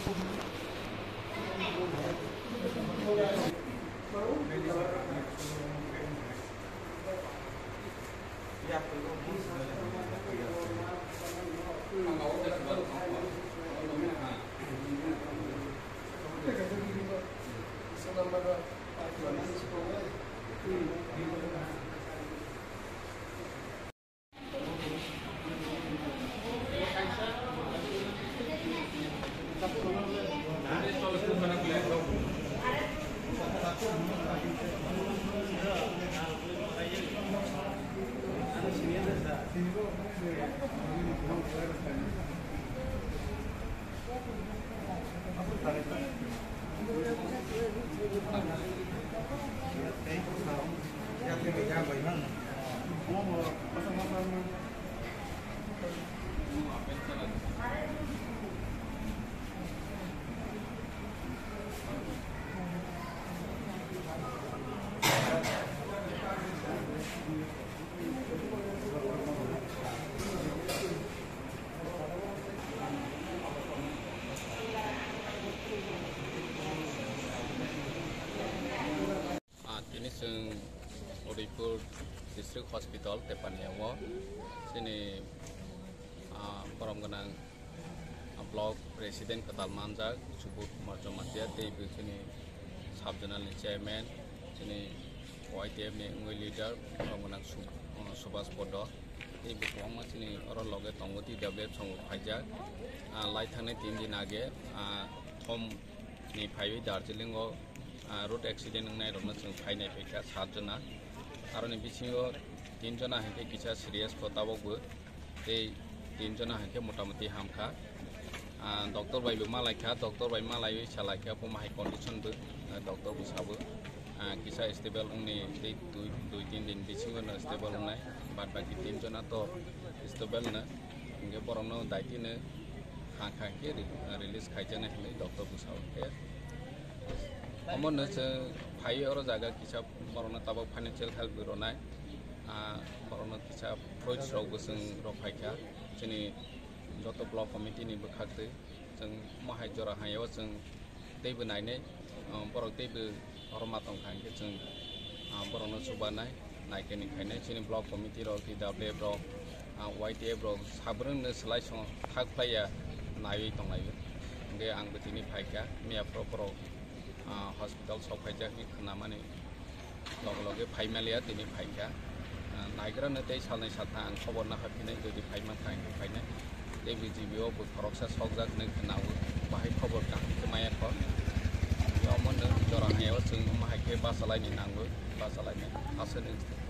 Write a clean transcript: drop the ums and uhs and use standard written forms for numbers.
Ini sing Udaipur District Hospital Tepaniawo sini Paramganang Blok Presiden Ketal Manjak Subut Kumar Jomatia Tebu sini Subjurnal Chairman sini YTF ni Ngui Leader Paramganang Subas Podo Tebu Kuama sini orang loge Tongoti WF Songo Pajak Laithane Tim Dinage Tom ni Paiwi Darjeeling road accident ngai rona chung phainai phaika 7 jona aroni bisingo 3 jona hake kicha serious kotabogbo tei 3 jona hake motamoti hamkha doctor bai buma laikha doctor bai ma laiwi salaikha poma hai condition bu doctor bu sabu kisa stable ungni tei 2-3 din bisingo na stable ngai bad baki 3 jona to stable na nge borongno daiti ne khangkha ke release khaijana hile doctor bu sabu ke Amon nase phai oro jaga kisa borona tabo financial help bironai borona kisa project rok busung rok phaikha chini joto block committee ni bukhakte jeng mahai jora hayo jeng teibu naine borok teibu orma tongkhang ke jeng borona subanai naikeni khaine chini block committee rok DW rok YTF rok sabrung ne selai song thak playa nai tonglai nge ang betini phaikha mia pro hospital sok phaijak ni khnamani log phaimalia tini phaikha naigra ne tei salnai satha ang khobor na hapinai jodi phaima thang phainai tei BGBO bu khoroksa sokjak ne khnau bahai khobor ka kemaya kho yomon ne jora hayo chung mahai ke basalai ni nangbu basalai ne asani